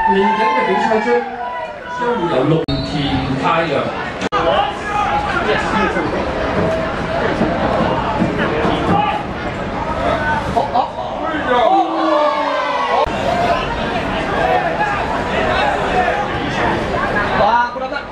嚟緊嘅比賽將會有鹿田太陽。 哇，これだ。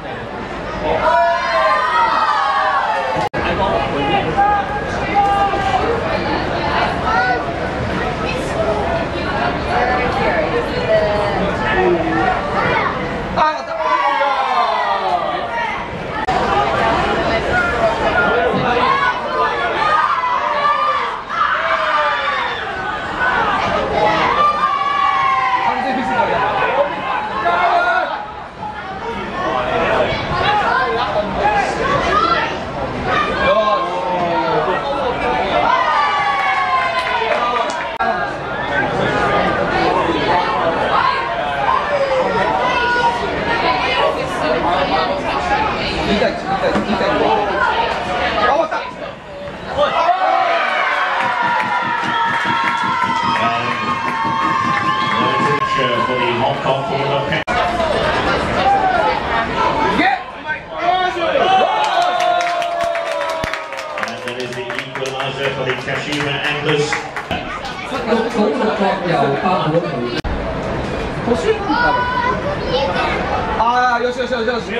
For the Hong Kong forward of and that is the equaliser for the Kashima Anglers. 鹿島鹿角由港會隊。 啊，よしよしよしよし。